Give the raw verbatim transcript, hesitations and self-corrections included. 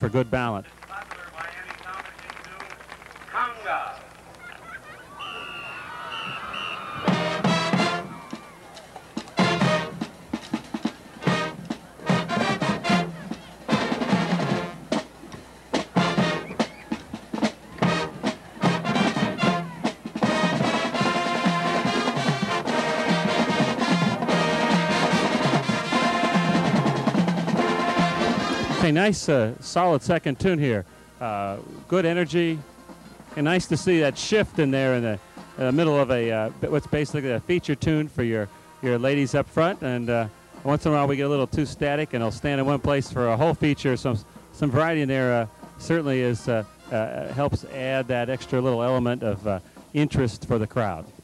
for good balance. Popular by any combination to Conga. A nice, uh, solid second tune here. Uh, good energy, and nice to see that shift in there in the, in the middle of a uh, what's basically a feature tune for your your ladies up front. And uh, once in a while we get a little too static, and they'll stand in one place for a whole feature. Some some variety in there uh, certainly is uh, uh, helps add that extra little element of uh, interest for the crowd.